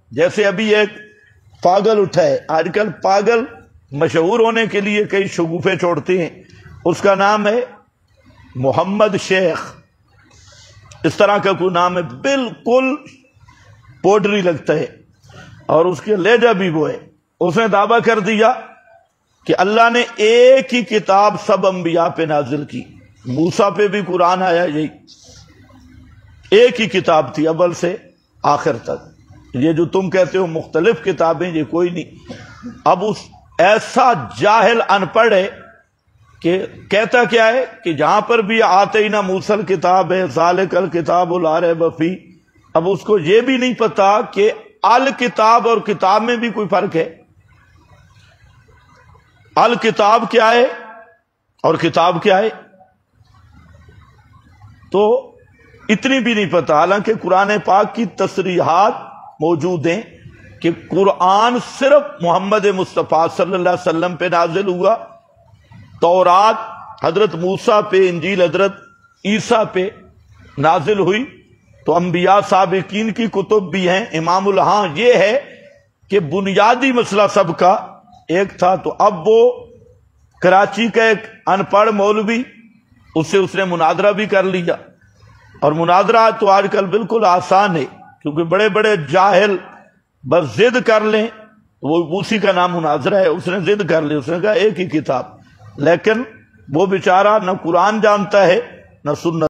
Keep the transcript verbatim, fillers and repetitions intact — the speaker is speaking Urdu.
جیسے ابھی ایک پاگل اٹھا ہے، آج کل پاگل مشہور ہونے کے لیے کئی شگوفے چھوڑتے ہیں، اس کا نام ہے محمد شیخ، اس طرح کا کوئی نام ہے، بالکل پوڈری لگتا ہے اور اس کے لہجہ بھی وہ ہے۔ اس نے دعویٰ کر دیا کہ اللہ نے ایک ہی کتاب سب انبیاء پہ نازل کی، موسیٰ پہ بھی قرآن آیا، یہی ایک ہی کتاب تھی اول سے آخر تک۔ یہ جو تم کہتے ہو مختلف کتابیں، یہ کوئی نہیں۔ اب اس ایسا جاہل ان پڑھ ہے کہ کہتا کیا ہے کہ جہاں پر بھی آتینا موسیٰ کتاب ہے ذالک الکتاب لا ریب فیہ، اب اس کو یہ بھی نہیں پتا کہ الکتاب اور کتاب میں بھی کوئی فرق ہے۔ الکتاب کیا ہے اور کتاب کیا ہے، تو اتنی بھی نہیں پتا، حالانکہ قرآن پاک کی تصریحات موجود ہیں کہ قرآن صرف محمد مصطفیٰ صلی اللہ علیہ وسلم پہ نازل ہوا، تورات حضرت موسیٰ پہ، انجیل حضرت عیسیٰ پہ نازل ہوئی، تو انبیاء سابقین کی کتب بھی ہیں۔ امام الہاں یہ ہے کہ بنیادی مسئلہ سب کا ایک تھا، تو اب وہ کراچی کا ایک ان پڑھ مولوی، اس سے اس نے مناظرہ بھی کر لیا، اور مناظرہ تو آج کل بالکل آسان ہے، کیونکہ بڑے بڑے جاہل بس ضد کر لیں، وہ اسی کا نام مناظرہ ہے۔ اس نے ضد کر لی، اس نے کہا ایک ہی کتاب، لیکن وہ بیچارہ نہ قرآن جانتا ہے نہ سنت۔